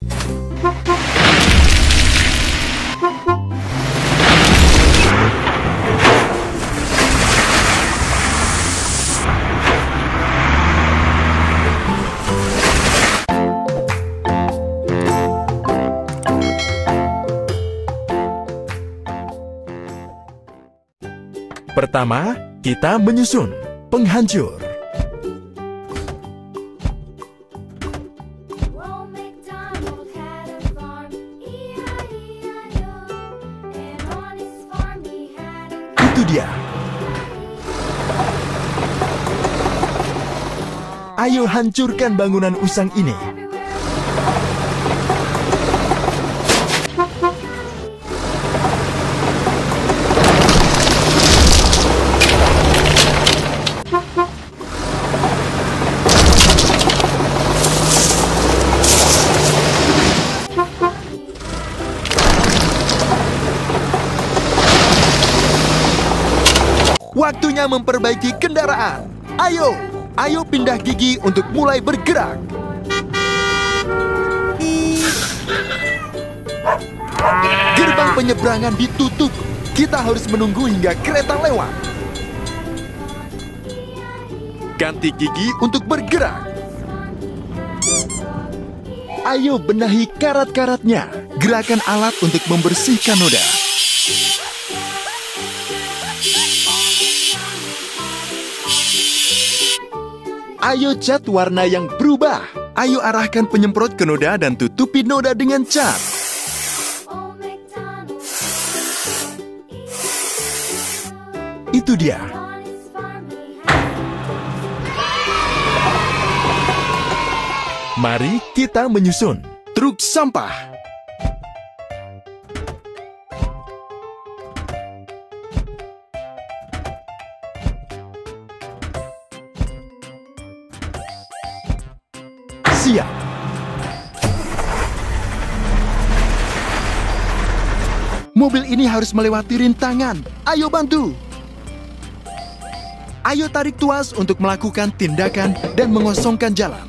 Pertama, kita menyusun penghancur. Itu dia. Ayo hancurkan bangunan usang ini. Waktunya memperbaiki kendaraan. Ayo pindah gigi untuk mulai bergerak. Gerbang penyeberangan ditutup. Kita harus menunggu hingga kereta lewat. Ganti gigi untuk bergerak. Ayo benahi karat-karatnya. Gerakan alat untuk membersihkan noda. Ayo cat warna yang berubah. Ayo arahkan penyemprot ke noda dan tutupi noda dengan cat. Itu dia. Mari kita menyusun truk sampah. Siap. Mobil ini harus melewati rintangan. Ayo bantu. Ayo tarik tuas untuk melakukan tindakan dan mengosongkan jalan.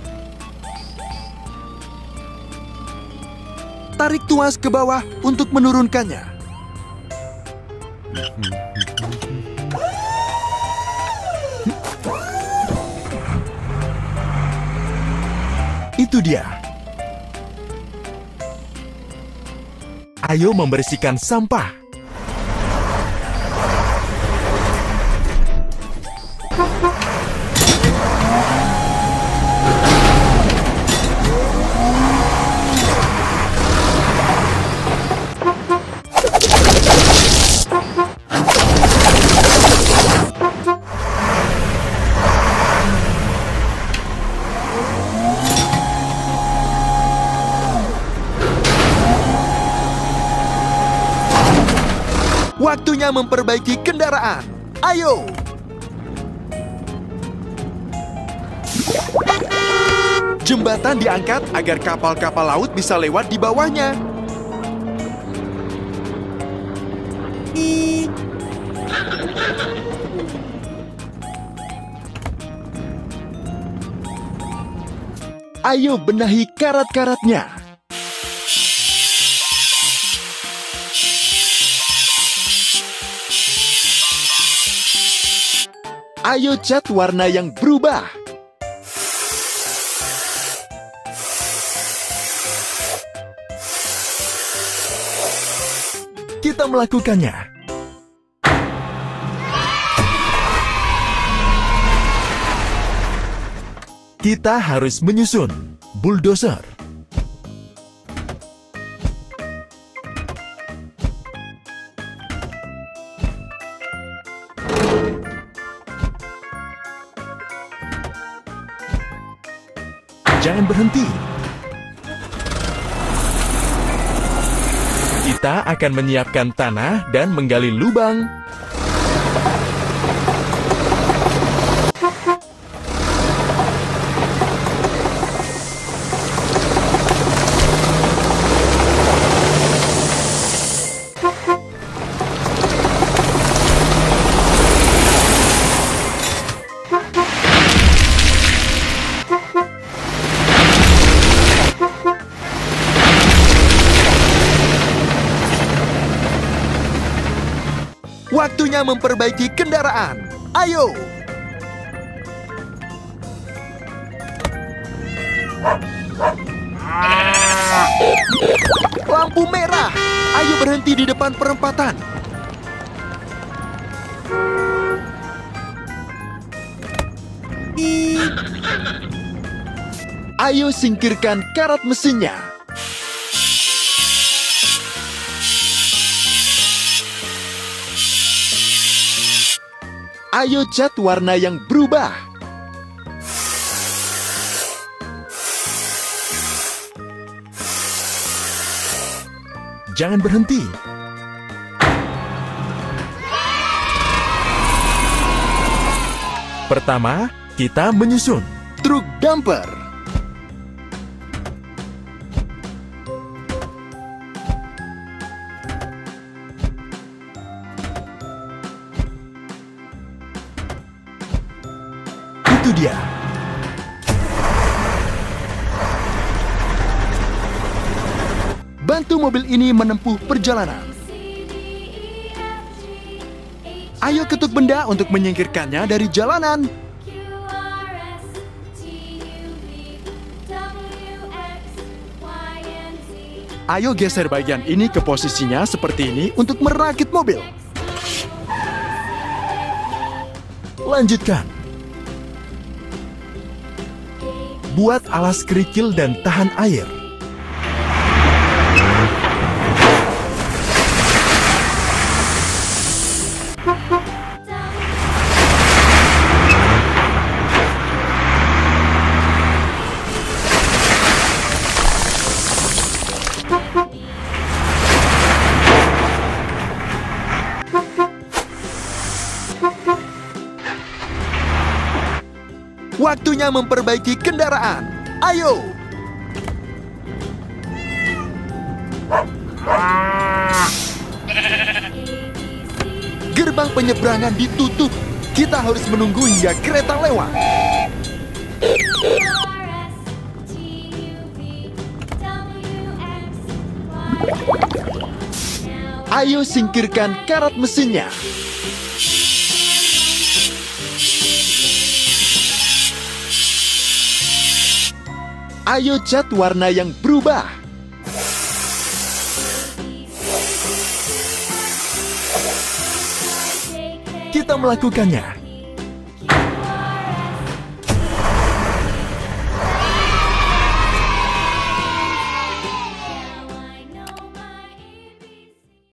Tarik tuas ke bawah untuk menurunkannya. Itu dia. Ayo membersihkan sampah. Waktunya memperbaiki kendaraan. Ayo. Jembatan diangkat agar kapal-kapal laut bisa lewat di bawahnya. Ayo benahi karat-karatnya. Ayo cat warna yang berubah. Kita melakukannya. Kita harus menyusun bulldozer. Jangan berhenti. Kita akan menyiapkan tanah dan menggali lubang. Waktunya memperbaiki kendaraan. Ayo! Lampu merah. Ayo berhenti di depan perempatan. Ayo singkirkan karat mesinnya. Ayo cat warna yang berubah. Jangan berhenti. Pertama, kita menyusun truk dumper. Itu dia. Bantu mobil ini menempuh perjalanan. Ayo ketuk benda untuk menyingkirkannya dari jalanan. Ayo geser bagian ini ke posisinya seperti ini untuk merakit mobil. Lanjutkan. Buat alas kerikil dan tahan air. Waktunya memperbaiki kendaraan. Ayo! Gerbang penyeberangan ditutup. Kita harus menunggu hingga kereta lewat. Ayo singkirkan karat mesinnya. Ayo cat warna yang berubah. Kita melakukannya.